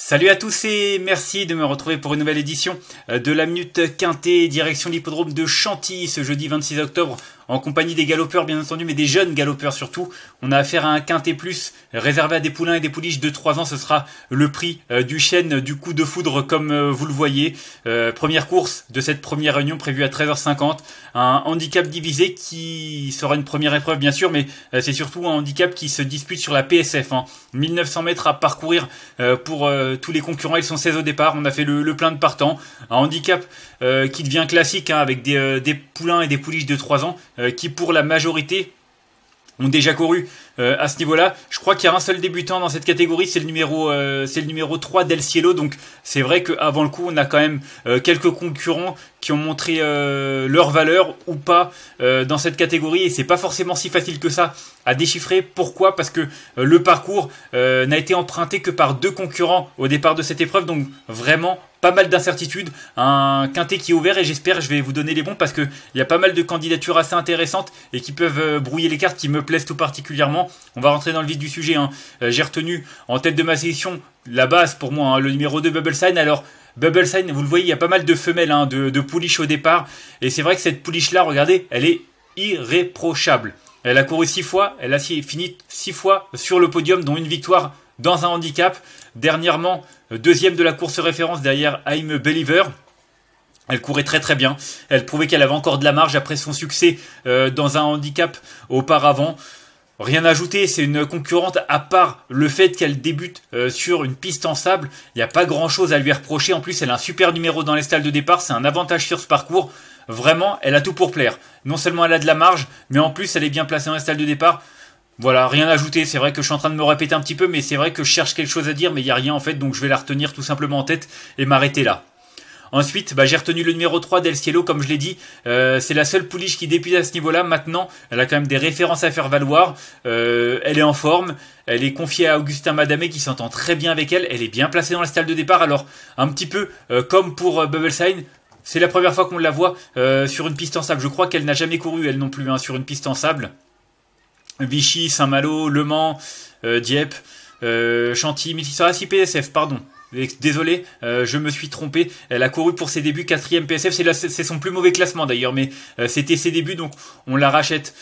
Salut à tous et merci de me retrouver pour une nouvelle édition de la Minute Quintet, direction l'hippodrome de Chantilly ce jeudi 26 octobre en compagnie des galopeurs bien entendu, mais des jeunes galopeurs surtout. On a affaire à un Quintet Plus réservé à des poulains et des pouliches de 3 ans. Ce sera le prix du chêne du coup de foudre comme vous le voyez. Première course de cette première réunion prévue à 13h50. Un handicap divisé qui sera une première épreuve bien sûr, mais c'est surtout un handicap qui se dispute sur la PSF. 1900 mètres à parcourir pour tous les concurrents. Ils sont 16 au départ. On a fait le plein de partants. Un handicap qui devient classique avec des poulains et des pouliches de 3 ans qui pour la majorité ont déjà couru à ce niveau-là. Je crois qu'il y a un seul débutant dans cette catégorie, c'est le numéro 3 Del Cielo. Donc c'est vrai qu'avant le coup, on a quand même quelques concurrents qui ont montré leur valeur ou pas dans cette catégorie. Et c'est pas forcément si facile que ça à déchiffrer. Pourquoi ? Parce que le parcours n'a été emprunté que par 2 concurrents au départ de cette épreuve. Donc vraiment pas mal d'incertitudes, un quintet qui est ouvert et j'espère je vais vous donner les bons parce que il y a pas mal de candidatures assez intéressantes et qui peuvent brouiller les cartes, qui me plaisent tout particulièrement. On va rentrer dans le vif du sujet. J'ai retenu en tête de ma sélection la base pour moi, le numéro 2 Bubble Sign. Alors Bubble Sign, vous le voyez, il y a pas mal de femelles, de pouliches au départ et c'est vrai que cette pouliche là, regardez, elle est irréprochable. Elle a couru 6 fois, elle a fini 6 fois sur le podium, dont une victoire dans un handicap. Dernièrement, deuxième de la course référence derrière I'm a Believer. Elle courait très très bien. Elle prouvait qu'elle avait encore de la marge après son succès dans un handicap auparavant. Rien à ajouter, c'est une concurrente à part le fait qu'elle débute sur une piste en sable. Il n'y a pas grand chose à lui reprocher. En plus, elle a un super numéro dans les stalles de départ. C'est un avantage sur ce parcours. Vraiment, elle a tout pour plaire. Non seulement elle a de la marge, mais en plus elle est bien placée dans les stalles de départ. Voilà, rien à ajouter, c'est vrai que je suis en train de me répéter un petit peu, mais c'est vrai que je cherche quelque chose à dire, mais il n'y a rien en fait, donc je vais la retenir tout simplement en tête et m'arrêter là. Ensuite, j'ai retenu le numéro 3 Del Cielo, comme je l'ai dit, c'est la seule pouliche qui débute à ce niveau-là. Maintenant, elle a quand même des références à faire valoir, elle est en forme, elle est confiée à Augustin Madamé qui s'entend très bien avec elle, elle est bien placée dans la stalle de départ, alors un petit peu comme pour Bubble Sign. C'est la première fois qu'on la voit sur une piste en sable. Je crois qu'elle n'a jamais couru, elle non plus, sur une piste en sable. Vichy, Saint-Malo, Le Mans, Dieppe, Chantilly, Mississauga, PSF, pardon. Désolé, je me suis trompé. Elle a couru pour ses débuts 4ème PSF. C'est son plus mauvais classement d'ailleurs, mais c'était ses débuts, donc on la rachète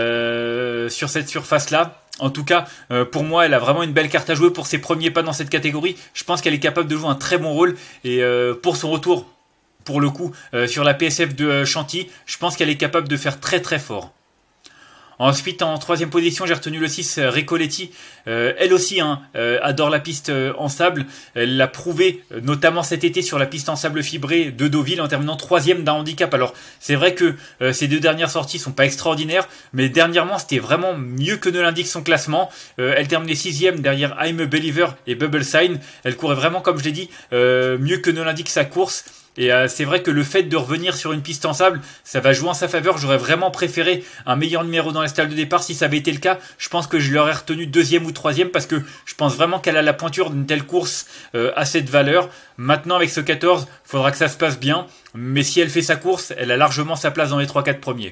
sur cette surface-là. En tout cas, pour moi, elle a vraiment une belle carte à jouer pour ses premiers pas dans cette catégorie. Je pense qu'elle est capable de jouer un très bon rôle. Et pour son retour, pour le coup, sur la PSF de Chantilly, je pense qu'elle est capable de faire très très fort. Ensuite, en 3ème position, j'ai retenu le 6, Recoletti. Elle aussi adore la piste en sable. Elle l'a prouvé, notamment cet été sur la piste en sable fibré de Deauville, en terminant 3ème d'un handicap. Alors, c'est vrai que ces 2 dernières sorties sont pas extraordinaires, mais dernièrement, c'était vraiment mieux que ne l'indique son classement. Elle terminait 6ème derrière I'm a Believer et Bubble Sign. Elle courait vraiment, comme je l'ai dit, mieux que ne l'indique sa course. Et c'est vrai que le fait de revenir sur une piste en sable, ça va jouer en sa faveur. J'aurais vraiment préféré un meilleur numéro dans les stalles de départ. Si ça avait été le cas, je pense que je l'aurais retenu 2ème ou 3ème parce que je pense vraiment qu'elle a la pointure d'une telle course à cette valeur. Maintenant, avec ce 14, il faudra que ça se passe bien. Mais si elle fait sa course, elle a largement sa place dans les 3-4 premiers.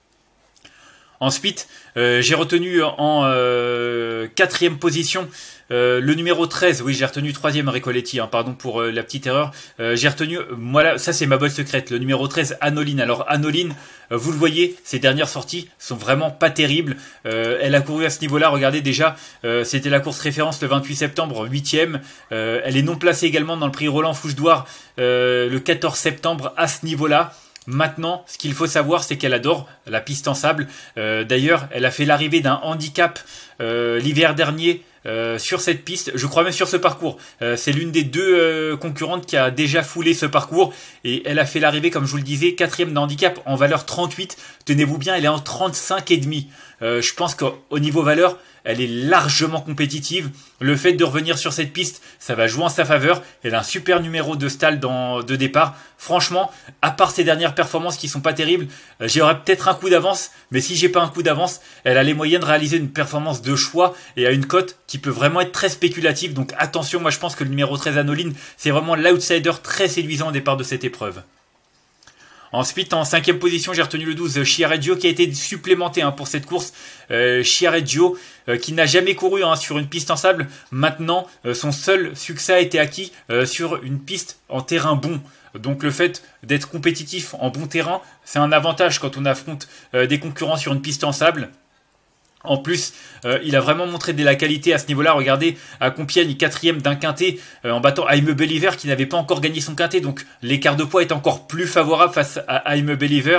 Ensuite, j'ai retenu en 4ème position le numéro 13. Oui, j'ai retenu 3ème Recoletti, pardon pour la petite erreur. J'ai retenu, moi ça c'est ma botte secrète, le numéro 13 Anoline. Alors Anoline, vous le voyez, ses dernières sorties sont vraiment pas terribles. Elle a couru à ce niveau-là, regardez déjà, c'était la course référence le 28 septembre, 8ème. Elle est non placée également dans le prix Roland Fouche-Douar le 14 septembre à ce niveau-là. Maintenant, ce qu'il faut savoir, c'est qu'elle adore la piste en sable. D'ailleurs, elle a fait l'arrivée d'un handicap l'hiver dernier sur cette piste, je crois même sur ce parcours. C'est l'une des 2 concurrentes qui a déjà foulé ce parcours et elle a fait l'arrivée, comme je vous le disais, 4ème de handicap en valeur 38. Tenez-vous bien, elle est en 35,5. Je pense qu'au niveau valeur, elle est largement compétitive. Le fait de revenir sur cette piste, ça va jouer en sa faveur. Elle a un super numéro de stall de départ. Franchement, à part ses dernières performances qui sont pas terribles, j'aurais peut-être un coup d'avance. Mais si j'ai pas un coup d'avance, elle a les moyens de réaliser une performance de choix et à une cote qui peut vraiment être très spéculative. Donc attention, moi je pense que le numéro 13 Anoline, c'est vraiment l'outsider très séduisant au départ de cette épreuve. Ensuite, en 5e position, j'ai retenu le 12, Chiareggio, qui a été supplémenté pour cette course. Chiareggio, qui n'a jamais couru sur une piste en sable. Maintenant, son seul succès a été acquis sur une piste en terrain bon. Donc le fait d'être compétitif en bon terrain, c'est un avantage quand on affronte des concurrents sur une piste en sable. En plus, il a vraiment montré de la qualité à ce niveau-là. Regardez, à Compiègne, 4e d'un quintet, en battant I'm Believer qui n'avait pas encore gagné son quintet. Donc l'écart de poids est encore plus favorable face à I'm Believer.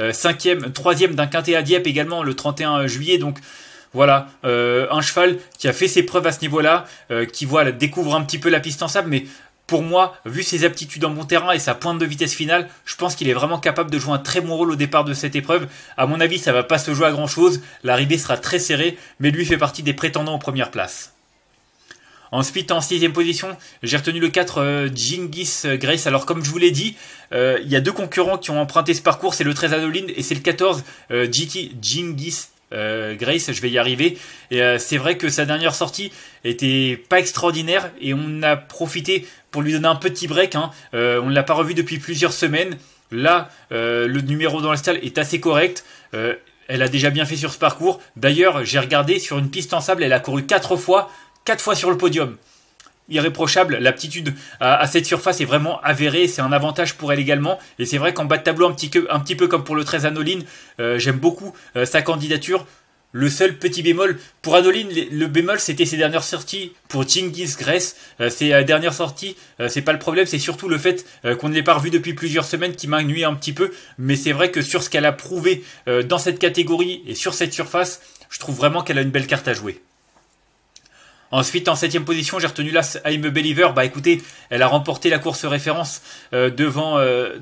3e d'un quintet à Dieppe également le 31 juillet. Donc voilà, un cheval qui a fait ses preuves à ce niveau-là, qui découvre un petit peu la piste en sable, mais pour moi, vu ses aptitudes en bon terrain et sa pointe de vitesse finale, je pense qu'il est vraiment capable de jouer un très bon rôle au départ de cette épreuve. À mon avis, ça va pas se jouer à grand chose. L'arrivée sera très serrée, mais lui fait partie des prétendants aux premières places. Ensuite, en 6e position, j'ai retenu le 4, Genghis Grace. Alors, comme je vous l'ai dit, il y a 2 concurrents qui ont emprunté ce parcours. C'est le 13 Anoline et c'est le 14, Genghis Grace, je vais y arriver. Et c'est vrai que sa dernière sortie était pas extraordinaire et on a profité pour lui donner un petit break. On ne l'a pas revu depuis plusieurs semaines. Là, le numéro dans le stall est assez correct. Elle a déjà bien fait sur ce parcours. D'ailleurs, j'ai regardé sur une piste en sable, elle a couru 4 fois sur le podium. Irréprochable, l'aptitude à cette surface est vraiment avérée, c'est un avantage pour elle également, et c'est vrai qu'en bas de tableau, un petit peu comme pour le 13 Anoline, j'aime beaucoup sa candidature. Le seul petit bémol, pour Anoline, le bémol c'était ses dernières sorties. Pour Genghis Grace, ses dernières sorties, c'est pas le problème, c'est surtout le fait qu'on ne l'ait pas revu depuis plusieurs semaines qui m'a nuit un petit peu, mais c'est vrai que sur ce qu'elle a prouvé dans cette catégorie et sur cette surface, je trouve vraiment qu'elle a une belle carte à jouer. Ensuite, en 7e position, j'ai retenu là I'm Believer. Bah écoutez, elle a remporté la course référence devant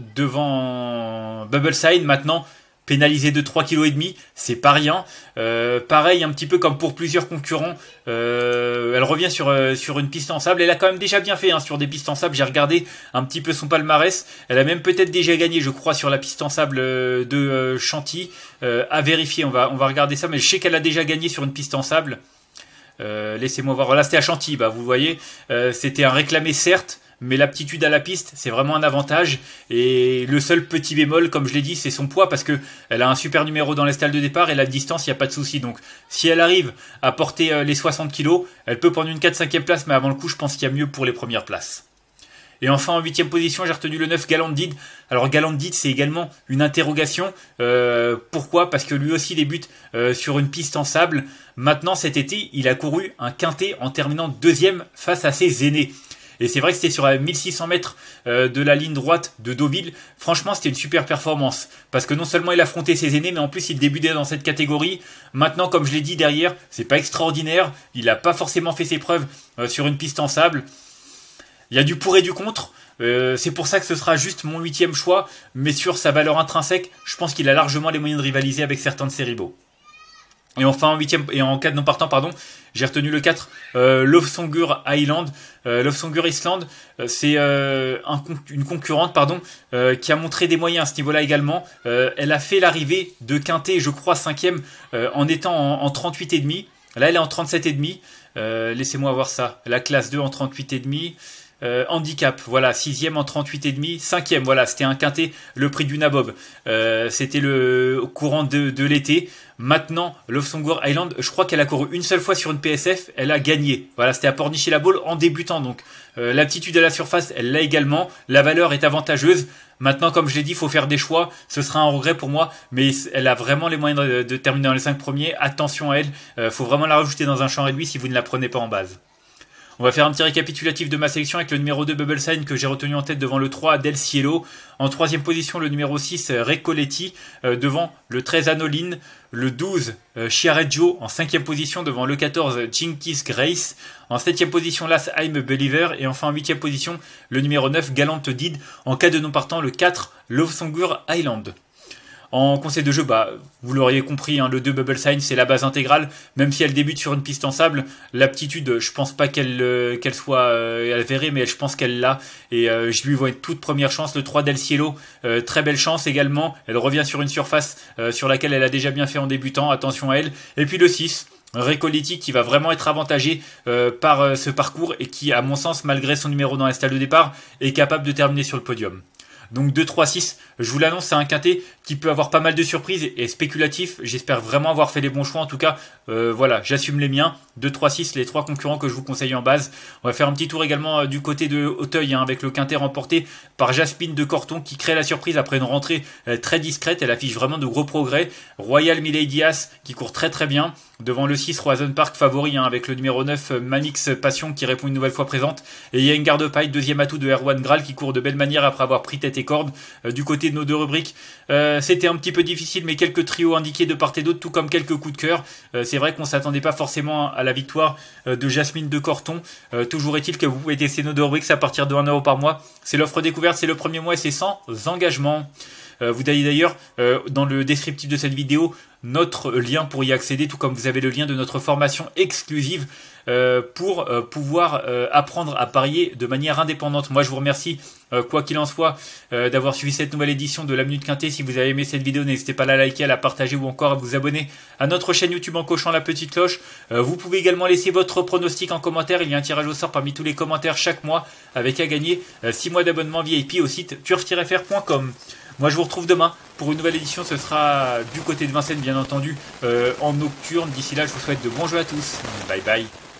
Bubble Sign. Maintenant, pénalisée de 3,5 kg, c'est pas rien. Pareil, un petit peu comme pour plusieurs concurrents, elle revient sur une piste en sable. Elle a quand même déjà bien fait sur des pistes en sable. J'ai regardé un petit peu son palmarès. Elle a même peut-être déjà gagné, je crois, sur la piste en sable de Chantilly. À vérifier, on va regarder ça. Mais je sais qu'elle a déjà gagné sur une piste en sable. Laissez-moi voir, là c'était à Chantilly, vous voyez, c'était un réclamé certes, mais l'aptitude à la piste c'est vraiment un avantage, et le seul petit bémol comme je l'ai dit c'est son poids, parce que elle a un super numéro dans les stalles de départ et la distance il n'y a pas de souci, donc si elle arrive à porter les 60 kg, elle peut prendre une 4-5e place, mais avant le coup je pense qu'il y a mieux pour les premières places. Et enfin en 8e position, j'ai retenu le 9 Galandid. Alors Galandid c'est également une interrogation. Pourquoi? Parce que lui aussi débute sur une piste en sable. Maintenant cet été, il a couru un quintet en terminant 2e face à ses aînés. Et c'est vrai que c'était sur 1600 mètres de la ligne droite de Deauville. Franchement, c'était une super performance. Parce que non seulement il affrontait ses aînés, mais en plus il débutait dans cette catégorie. Maintenant, comme je l'ai dit derrière, c'est pas extraordinaire. Il n'a pas forcément fait ses preuves sur une piste en sable. Il y a du pour et du contre, c'est pour ça que ce sera juste mon 8e choix, mais sur sa valeur intrinsèque, je pense qu'il a largement les moyens de rivaliser avec certains de ses rivaux. Et enfin en 8e et en 4 non partant, j'ai retenu le 4, Lofsongur Island. Lofsongur Island, c'est une concurrente qui a montré des moyens à ce niveau-là également. Elle a fait l'arrivée de quintet, je crois 5e, en étant en 38,5. Là elle est en 37,5. Laissez-moi voir ça. La classe 2 en 38,5. Handicap, voilà, 6e en 38,5, 5e, voilà, c'était un quintet, le prix du Nabob. C'était le courant de l'été. Maintenant, Lofsongur Island, je crois qu'elle a couru une seule fois sur une PSF, elle a gagné. Voilà, c'était à Pornichet-la-Baule en débutant. Donc, l'aptitude à la surface, elle l'a également. La valeur est avantageuse. Maintenant, comme je l'ai dit, il faut faire des choix. Ce sera un regret pour moi, mais elle a vraiment les moyens de terminer dans les 5 premiers. Attention à elle, faut vraiment la rajouter dans un champ réduit si vous ne la prenez pas en base. On va faire un petit récapitulatif de ma sélection avec le numéro 2 Bubble Sign que j'ai retenu en tête devant le 3 Del Cielo. En 3e position, le numéro 6 Recoletti devant le 13 Anoline. Le 12 Chiareggio en 5e position devant le 14 Genghis Grace. En 7e position, l'As I'm Believer. Et enfin en 8e position, le numéro 9 Galandid. En cas de non partant, le 4 Lofsongur Island. En conseil de jeu, vous l'auriez compris, le 2 Bubble Sign, c'est la base intégrale. Même si elle débute sur une piste en sable, l'aptitude, je pense pas qu'elle soit avérée, mais je pense qu'elle l'a. Et je lui vois une toute première chance. Le 3 Del Cielo, très belle chance également. Elle revient sur une surface sur laquelle elle a déjà bien fait en débutant. Attention à elle. Et puis le 6, Recoletti, qui va vraiment être avantagé par ce parcours et qui, à mon sens, malgré son numéro dans la stalle de départ, est capable de terminer sur le podium. Donc 2-3-6, je vous l'annonce, c'est un quintet qui peut avoir pas mal de surprises et spéculatif. J'espère vraiment avoir fait les bons choix. En tout cas, voilà, j'assume les miens. 2-3-6, les 3 concurrents que je vous conseille en base. On va faire un petit tour également du côté de Auteuil, hein, avec le quintet remporté par Jasmine de Corton qui crée la surprise après une rentrée très discrète. Elle affiche vraiment de gros progrès. Royal Milady As qui court très très bien. Devant le 6, Roison Park favori, hein, avec le numéro 9, Manix Passion qui répond une nouvelle fois présente. Et il y a une garde paille, deuxième atout de Erwan Graal qui court de belle manière après avoir pris tête et corde. Du côté de nos deux rubriques, c'était un petit peu difficile, mais quelques trios indiqués de part et d'autre, tout comme quelques coups de cœur. C'est vrai qu'on ne s'attendait pas forcément à la victoire de Jasmine de Corton. Toujours est-il que vous pouvez tester nos deux rubriques à partir de 1 € par mois. C'est l'offre découverte, c'est le premier mois et c'est sans engagement. Vous avez d'ailleurs dans le descriptif de cette vidéo notre lien pour y accéder, tout comme vous avez le lien de notre formation exclusive pour pouvoir apprendre à parier de manière indépendante. Moi je vous remercie quoi qu'il en soit d'avoir suivi cette nouvelle édition de la Minute Quintet. Si vous avez aimé cette vidéo, n'hésitez pas à la liker, à la partager ou encore à vous abonner à notre chaîne YouTube en cochant la petite cloche. Vous pouvez également laisser votre pronostic en commentaire. Il y a un tirage au sort parmi tous les commentaires chaque mois avec à gagner 6 mois d'abonnement VIP au site turf-fr.com. Moi je vous retrouve demain pour une nouvelle édition, ce sera du côté de Vincennes bien entendu en nocturne. D'ici là je vous souhaite de bons jeux à tous, bye bye.